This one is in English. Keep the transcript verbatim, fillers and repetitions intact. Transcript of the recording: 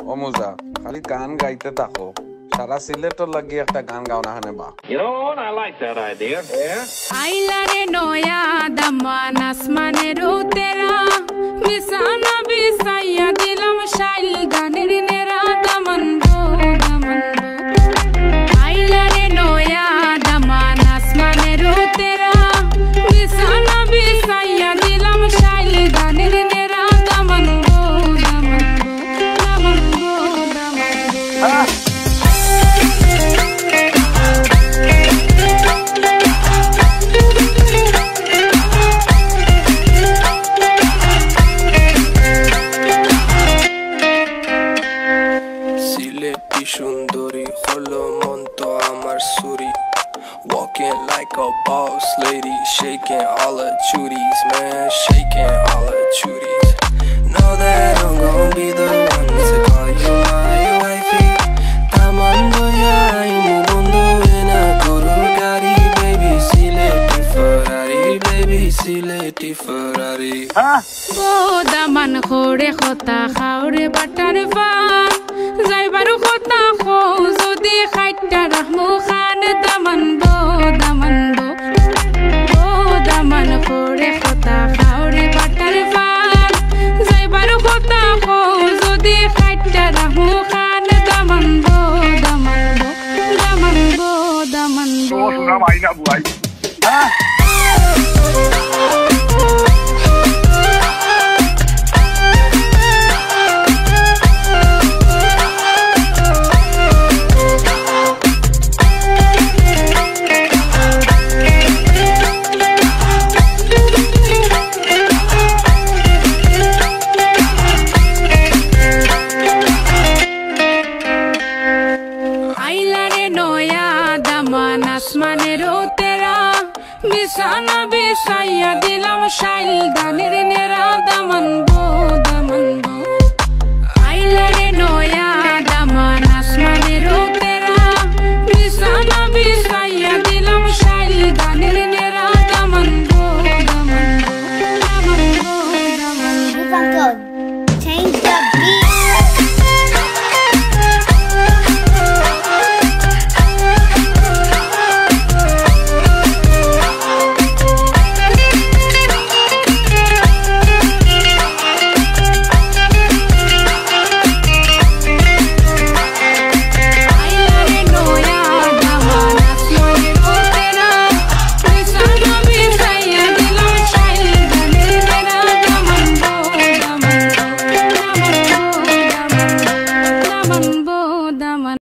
অমুজা খালি গান গাইতে থাকো সারা সিলেটর লাগি একটা গান গাও না হানে বা You know what? I like that idea. Yeah. আইলারে নয়া দামান আসমানের উতেরা মিশানা বিসাইয়া দিলাম শাইল গানের নেরা দামান গো দামান আইলারে নয়া দামান আসমানের উতেরা মিশানা বিসাইয়া দিলাম শাইল গানের নেরা দামান গো দামান দামান গো দামান Shunduri, holo monto amar suri. Walking like a boss lady, shaking all her chuties, man, shaking all her chuties. Know that I'm gon' be the one to call you my wifey. Tamando ya imu bundu ena guru gari, baby sileti Ferrari, baby sileti Ferrari. Go daman khore khota khaure batar fa. যাইবারু কথা খো যদি খাইটা রাহমু খান দামান গো দামান গো গো দামান করে কথা খাওরে butter fun যাইবারু কথা খো যদি খাইটা রাহমু খান দামান গো দামান গো দামান গো দামান গো ও সুনা মাইনা বুয়াই